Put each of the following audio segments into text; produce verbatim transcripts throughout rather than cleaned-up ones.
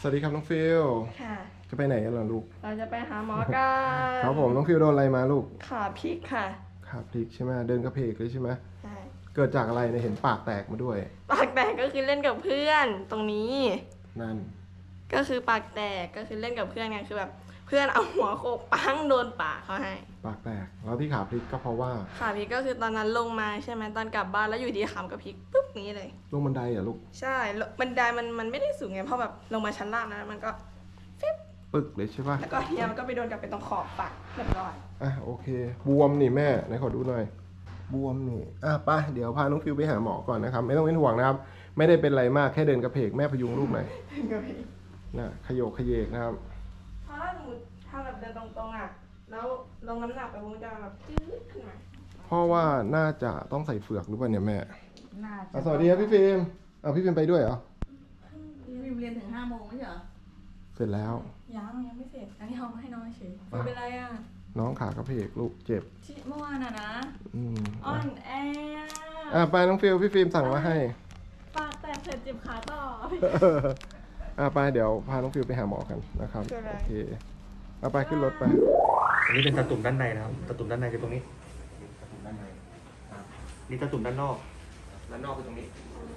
วัสดีครับน้องฟิลค่ะจะไปไหนกันล่ะลูกเราจะไปหาหมอกันครับผมน้องฟิลโดนอะไรมาลูกขาพลิกค่ะขาพลิกใช่ไหมเดินกระเพกเลยใช่ไหมใช่เกิดจากอะไรเนี่ยเห็นปากแตกมาด้วยปากแตกก็คือเล่นกับเพื่อนตรงนี้นั่นก็คือปากแตกก็คือเล่นกับเพื่อนไงคือแบบเพื่อนเอาหัวโขกปังโดนปากเขาให้ปากแตกแล้วที่ขาพลิกก็เพราะว่าขาพลิกก็คือตอนนั้นลงมาใช่ไหมตอนกลับบ้านแล้วอยู่ดีขามกับพลิกปุ๊บนี้เลยลงบันไดอ่ะลูกใช่บันไดมันมันไม่ได้สูงไงเพราะแบบลงมาชั้นล่างนะมันก็ฟิบปึกเลยใช่ป่ะแล้วก็เฮียมันก็ไปโดนกับไปตรงขอบปากเรียบร้อยอ่ะโอเคบวมนี่แม่ไหนขอดูหน่อยบวมนี่อ่ะไปเดี๋ยวพาน้องฟิวไปหาหมอก่อนนะครับไม่ต้องเป็นห่วงนะครับไม่ได้เป็นอะไรมากแค่เดินกระเพกแม่พยุงลูกหน่อยนะขยโยกขยเยกนะครับเพราะถ้าสมมติถ้าแบบเดินตรงๆอ่ะแล้วลงน้ำหนักไปมันจะแบบจืดขึ้นมาเพราะว่าน่าจะต้องใส่เฟือกหรือเปล่าเนี่ยแม่สวัสดีครับพี่ฟิล์มเอาพี่ฟิล์มไปด้วยเหรอพี่ฟิล์มเรียนถึงห้าโมงไม่ใช่เหรอเสร็จแล้วยังยังไม่เสร็จอันนี้เอามาให้น้องเฉยเป็นไรอ่ะน้องขากระเพกลูกเจ็บเมื่อวานอ่ะนะอืมอ่อนแออ่ะไปน้องฟิลพี่ฟิล์มสั่งมาให้ปากแตกเสร็จเจ็บขาต่ออ่ะไปเดี๋ยวพาน้องฟิลไปหาหมอกันนะครับโอเคเอาไปขึ้นรถไปอันนี้เป็นตาตุ่มด้านในนะครับตาตุ่มด้านในคือตรงนี้ตาตุ่มด้านในนี่ตาตุ่มด้านนอกด้านนอกคือตรงนี้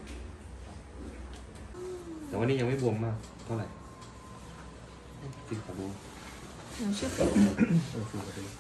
แต่ว่านี่ยังไม่บวมมากเท่าไหร่ฟิลขอดูหนูชื่อฟิลเออฟิลขอดู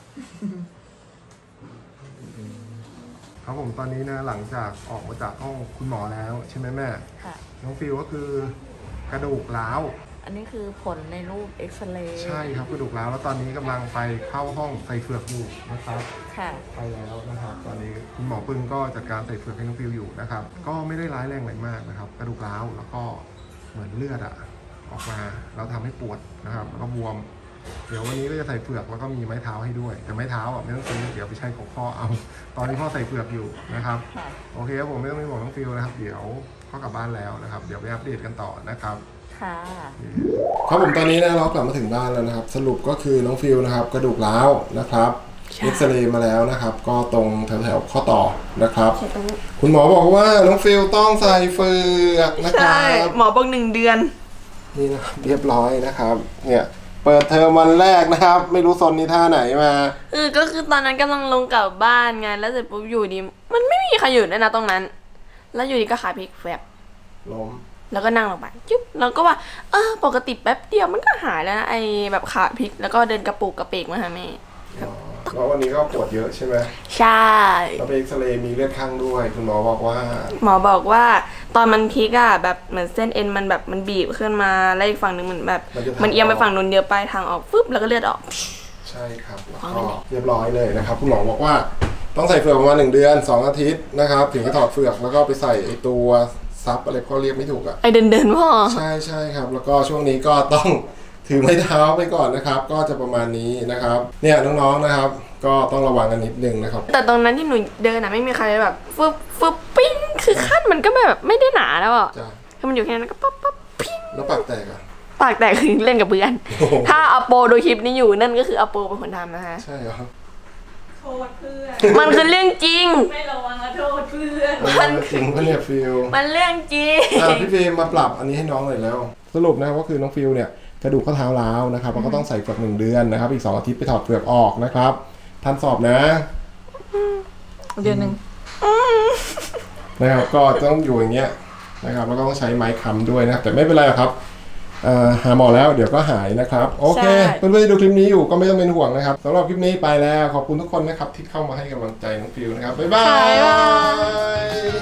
ครับผมตอนนี้นะหลังจากออกมาจากห้องคุณหมอแล้วใช่ไหมแม่ค่ะน้องฟิลก็คือกระดูกร้าวอันนี้คือผลในรูปเอ็กซเรย์ใช่ครับกระดูกร้าวแล้วตอนนี้กำลังไปเข้าห้องใส่เฟือกอยู่นะครับค่ะไปแล้วนะครับตอนนี้คุณหมอปึ้งก็จัดการใส่เฟือกให้น้องฟิลอยู่นะครับก็ไม่ได้ร้ายแรงอะไรมากนะครับกระดูกร้าวแล้วก็เหมือนเลือดอะออกมาแล้วทำให้ปวดนะครับแล้วก็บวมเดี๋ยววันนี้ก็จะใส่เฟือกแล้วก็มีไม้เท้าให้ด้วยแต่ไม้เท้าอ่ะไม่ต้องซื้อเดี๋ยวไปใช้ของพ่อเอาตอนนี้พ่อใส่เฟือกอยู่นะครับโอเคครับผมไม่ต้องเป็นห่วงน้องฟิลนะครับเดี๋ยวพ่อกลับบ้านแล้วนะครับเดี๋ยวไปอัปเดตกันต่อนะครับค่ะครับผมตอนนี้นะเรากลับมาถึงบ้านแล้วนะครับสรุปก็คือน้องฟิลนะครับกระดูกร้าวนะครับเอ็กซเรย์มาแล้วนะครับก็ตรงแถวๆข้อต่อนะครับคุณหมอบอกว่าน้องฟิลต้องใส่เฟือกนะครับหมอบอกหนึ่งเดือนนี่นะครับเรียบร้อยนะครับเนี่ยเปิดเทอมวันแรกนะครับไม่รู้ซนนี่ท่าไหนมาเออก็คือตอนนั้นกำลังลงกลับบ้านไงแล้วเสร็จปุ๊บอยู่ดีมันไม่มีใครอยู่เลยนะตรงนั้นแล้วอยู่ดีก็ขาพลิกแฝบล้มแล้วก็นั่งลงไปจุ๊บแล้วก็ว่าเออปกติแป๊บเดียวมันก็หายแล้วนะไอแบบขาพลิกแล้วก็เดินกระปุกกระเปกมาหาแม่แล้ววันนี้ก็ปวดเยอะใช่ไหมใช่แล้วไปเอ็กซเรย์มีเลือดข้างด้วยคุณหมอบอกว่าหมอบอกว่าตอนมันพลิกอะแบบเหมือนเส้นเอ็นมันแบบมันบีบขึ้นมาแล้วอีกฝั่งหนึ่งมันแบบมันเอียงไปฝั่งนู้นเยอะไปทางออกฟึบแล้วก็เลือดออกใช่ครับแล้วก็เรียบร้อยเลยนะครับคุณหมอบอกว่าต้องใส่เฟือกประมาณหนึ่งเดือนสองอาทิตย์นะครับถึงจะถอดเฟือกแล้วก็ไปใส่ไอตัวซับอะไรก็เรียกไม่ถูกอะไอเดินเดินพ่อใช่ใช่ครับแล้วก็ช่วงนี้ก็ต้องถือไม้เท้าไปก่อนนะครับก็จะประมาณนี้นะครับเนี่ยน้องๆนะครับก็ต้องระวังกันนิดนึงนะครับแต่ตรงนั้นที่หนูเดินอะไม่มีใครแบบฟึบฟึบปิ้งคือขั้นมันก็แบบไม่ได้หนาแล้วอ่ะคือมันอยู่แค่นั้นก็ปั๊บปั๊บปิ้งแล้วปากแตกอะปากแตกคือเล่นกับเพื่อนถ้าอโปดูคลิปนี้อยู่นั่นก็คืออโปเป็นคนทำนะฮะใช่ครับโทษเพื่อนมันคือเรื่องจริงไม่ระวังนะโทษเพื่อนมันจริงก็เนี่ยฟิลมันเรื่องจริงพี่ฟิลมาปรับอันนี้ให้น้องหน่อยแล้วสรุปนะก็คือน้องฟิลเนี่ยกระดูกข้อเท้าร้าวนะครับแล้วก็ต้องใส่เฟือกหนึ่งเดือนนะครับอีกสองอาทิตย์ไปถอดเฟือกออกนะครับทันสอบนะเดือนหนึ่งนะครับก็ต้องอยู่อย่างเงี้ยนะครับแล้วก็ต้องใช้ไม้ค้ำด้วยนะแต่ไม่เป็นไรครับหาหมอแล้วเดี๋ยวก็หายนะครับโอเคเพื่อนๆที่ดูคลิปนี้อยู่ก็ไม่ต้องเป็นห่วงนะครับสำหรับคลิปนี้ไปแล้วขอบคุณทุกคนนะครับที่เข้ามาให้กำลังใจน้องฟิลนะครับบ๊ายบาย